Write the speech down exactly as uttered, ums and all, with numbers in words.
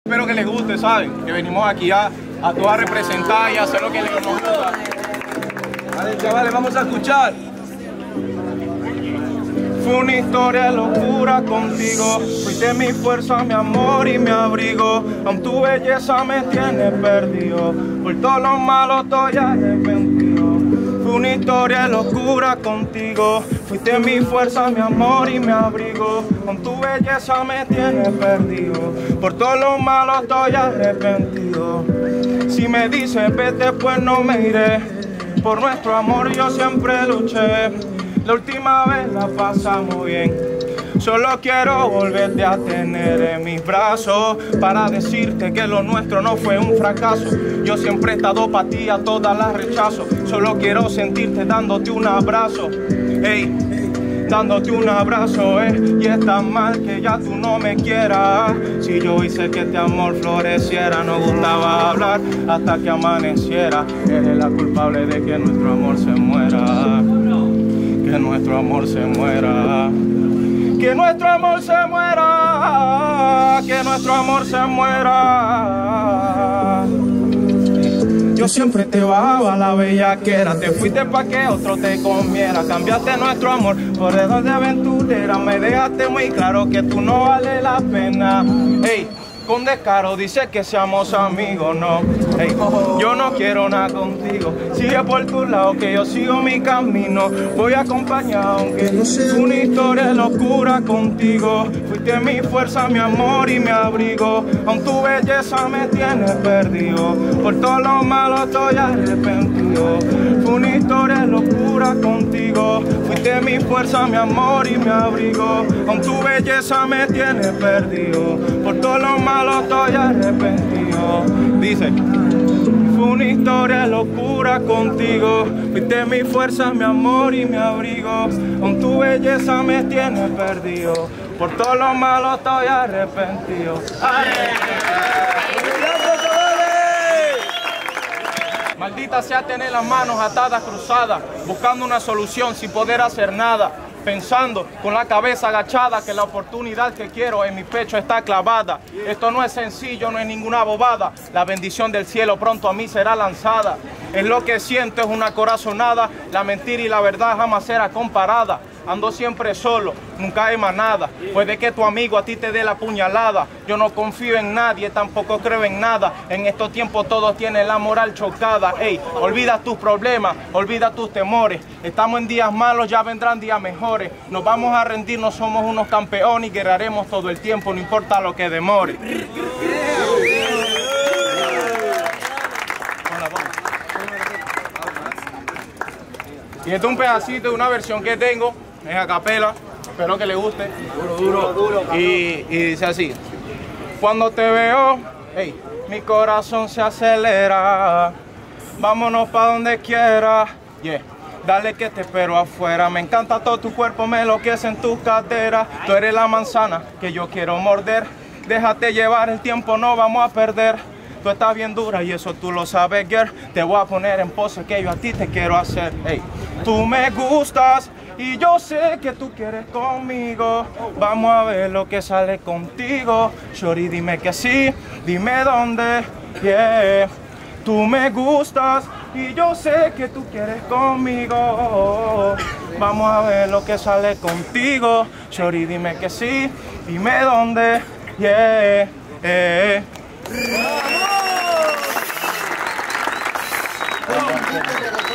Espero que les guste, ¿saben? Que venimos aquí a, a todas representar y a hacer lo que les gusta. Vale, chavales, vamos a escuchar. Fue una historia de locura contigo. Fuiste mi fuerza, mi amor y mi abrigo. Aún tu belleza me tiene perdido. Por todo lo malo estoy arrepentido. Fue una historia de locura contigo. Fuiste mi fuerza, mi amor y mi abrigo. Aún tu belleza me tiene perdido. Por todo lo malo estoy arrepentido. Si me dices vete pues no me iré. Por nuestro amor yo siempre luché. La última vez la pasamos bien. Solo quiero volverte a tener en mis brazos para decirte que lo nuestro no fue un fracaso. Yo siempre he estado para ti, a todas las rechazo. Solo quiero sentirte dándote un abrazo. Hey, dándote un abrazo, eh. Y es tan mal que ya tú no me quieras. Si yo hice que este amor floreciera, no gustaba hablar hasta que amaneciera. Eres la culpable de que nuestro amor se muera. Que nuestro amor se muera. Que nuestro amor se muera. Que nuestro amor se muera. Yo siempre te bajaba la bellaquera. Te fuiste pa' que otro te comiera. Cambiaste nuestro amor por dedos de aventurera. Me dejaste muy claro que tú no vales la pena. Ey, con descaro dice que seamos amigos, no. Hey, yo no quiero nada contigo. Sigue por tu lado que yo sigo mi camino. Voy acompañado aunque no sea una historia de locura contigo. Fuiste mi fuerza, mi amor y mi abrigo. Aún tu belleza me tiene perdido. Por todo lo malo estoy arrepentido. Fue una historia de locura contigo. Fuiste mi fuerza, mi amor y mi abrigo. Aún tu belleza me tiene perdido. Por todo lo malo estoy arrepentido. Dice, fue una historia de locura contigo. Fuiste mi fuerza, mi amor y mi abrigo. Aún tu belleza me tiene perdido. Por todo lo malo estoy arrepentido. Maldita sea tener las manos atadas, cruzadas, buscando una solución sin poder hacer nada. Pensando con la cabeza agachada que la oportunidad que quiero en mi pecho está clavada. Esto no es sencillo, no es ninguna bobada. La bendición del cielo pronto a mí será lanzada. Es lo que siento, es una corazonada. La mentira y la verdad jamás será comparada. Ando siempre solo, nunca hay manada. Puede que tu amigo a ti te dé la puñalada. Yo no confío en nadie, tampoco creo en nada. En estos tiempos todos tienen la moral chocada. Ey, olvida tus problemas, olvida tus temores. Estamos en días malos, ya vendrán días mejores. Nos vamos a rendir, no somos unos campeones y guerraremos todo el tiempo, no importa lo que demore. Y este es un pedacito de una versión que tengo, es a capela, espero que le guste. Duro, duro, duro. Y, y dice así: cuando te veo, hey, mi corazón se acelera. Vámonos pa' donde quiera, yeah. Dale que te espero afuera. Me encanta todo tu cuerpo, me enloquece en tus caderas. Tú eres la manzana que yo quiero morder. Déjate llevar, el tiempo no vamos a perder. Tú estás bien dura y eso tú lo sabes, girl. Te voy a poner en pose que yo a ti te quiero hacer. Hey, tú me gustas y yo sé que tú quieres conmigo. Vamos a ver lo que sale contigo. Shorty, dime que sí, dime dónde, yeah. Tú me gustas y yo sé que tú quieres conmigo. Vamos a ver lo que sale contigo. Shorty, dime que sí, dime dónde, yeah, yeah. ¡Vamos!